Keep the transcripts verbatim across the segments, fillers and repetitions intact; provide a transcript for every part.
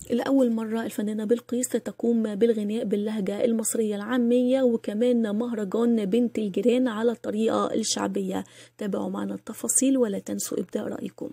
لأول مرة الفنانة بلقيس تقوم بالغناء باللهجة المصرية العامية وكمان مهرجان بنت الجيران على الطريقة الشعبية. تابعوا معنا التفاصيل ولا تنسوا إبداء رأيكم.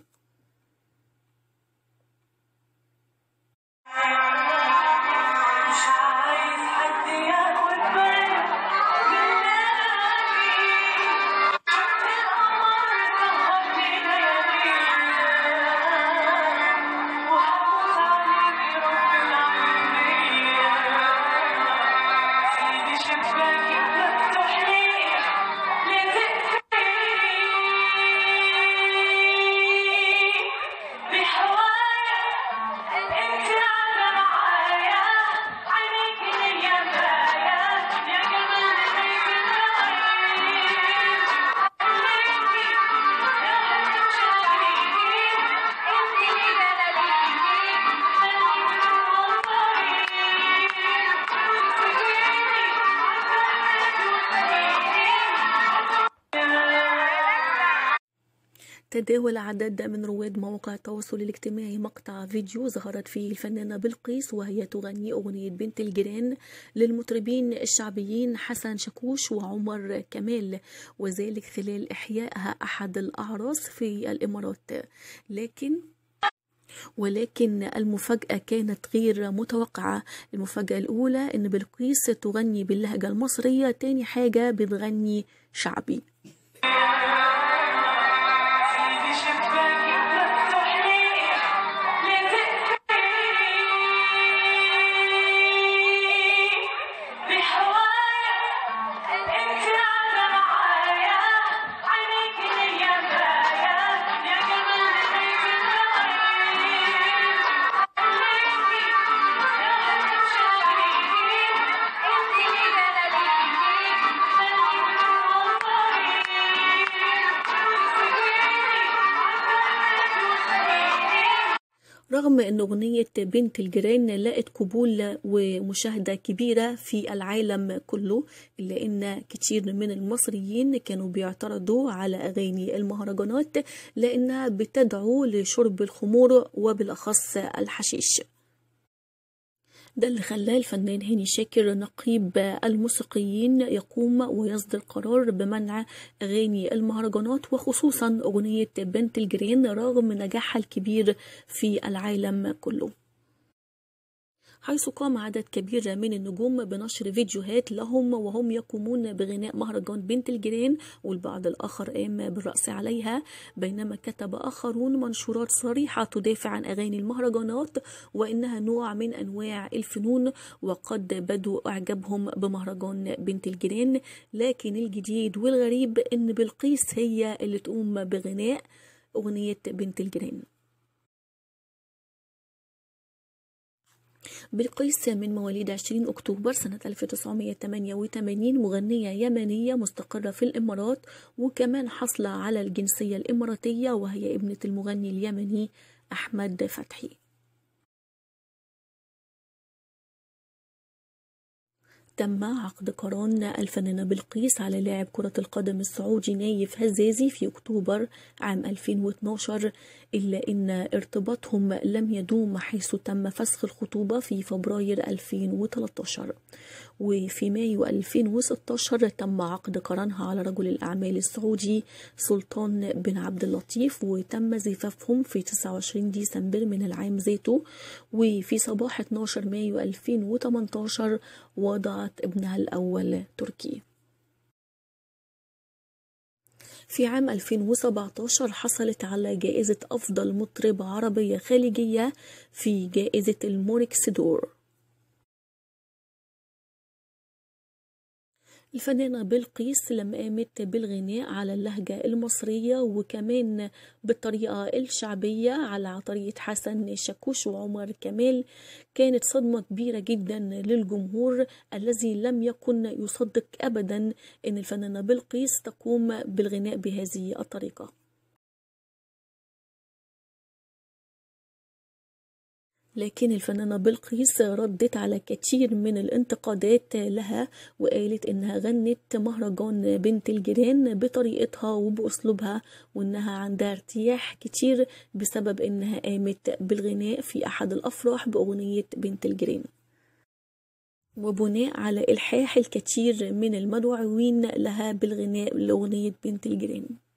تداول عدد من رواد مواقع التواصل الاجتماعي مقطع فيديو ظهرت فيه الفنانة بلقيس وهي تغني أغنية بنت الجيران للمطربين الشعبيين حسن شاكوش وعمر كمال، وذلك خلال إحيائها أحد الأعراس في الإمارات. لكن ولكن المفاجأة كانت غير متوقعة. المفاجأة الأولى إن بلقيس تغني باللهجة المصرية، تاني حاجة بتغني شعبي. رغم أن أغنية بنت الجيران لقت قبول ومشاهدة كبيرة في العالم كله، إلا أن كتير من المصريين كانوا بيعترضوا على أغاني المهرجانات لأنها بتدعو لشرب الخمور وبالأخص الحشيش. ده اللي خلاه الفنان هاني شاكر نقيب الموسيقيين يقوم ويصدر قرار بمنع أغاني المهرجانات وخصوصا أغنية بنت الجيران رغم نجاحها الكبير في العالم كله، حيث قام عدد كبير من النجوم بنشر فيديوهات لهم وهم يقومون بغناء مهرجان بنت الجيران، والبعض الآخر قام بالرقص عليها، بينما كتب آخرون منشورات صريحة تدافع عن أغاني المهرجانات وإنها نوع من أنواع الفنون وقد بدوا إعجابهم بمهرجان بنت الجيران. لكن الجديد والغريب إن بلقيس هي اللي تقوم بغناء أغنية بنت الجيران. بلقيس من مواليد عشرين أكتوبر سنة ألف وتسعمائة وثمانية وثمانين، مغنية يمنية مستقرة في الإمارات وكمان حصل على الجنسية الإماراتية، وهي ابنة المغني اليمني أحمد فتحي. تم عقد قران الفنانة بلقيس على لاعب كرة القدم السعودي نايف هزازي في أكتوبر عام ألفين واثناشر، إلا أن ارتباطهم لم يدوم حيث تم فسخ الخطوبة في فبراير ألفين وثلاثة عشر. وفي مايو ألفين وستة عشر تم عقد قرانها على رجل الأعمال السعودي سلطان بن عبد اللطيف، وتم زفافهم في تسعة وعشرين ديسمبر من العام ذاته. وفي صباح اثني عشر مايو ألفين وثمانية عشر وضعت ابنها الأول تركي. في عام ألفين وسبعة عشر حصلت على جائزة أفضل مطربة عربية خليجية في جائزة المونيكس دور. الفنانة بلقيس لما قامت بالغناء على اللهجة المصرية وكمان بالطريقة الشعبية على طريقة حسن شاكوش وعمر كمال كانت صدمة كبيرة جدا للجمهور الذي لم يكن يصدق أبدا أن الفنانة بلقيس تقوم بالغناء بهذه الطريقة. لكن الفنانة بلقيس ردت على كتير من الانتقادات لها، وقالت إنها غنت مهرجان بنت الجيران بطريقتها وبأسلوبها، وإنها عندها ارتياح كتير بسبب إنها قامت بالغناء في أحد الأفراح بأغنية بنت الجيران، وبناء على إلحاح الكثير من المدعوين لها بالغناء لأغنية بنت الجيران.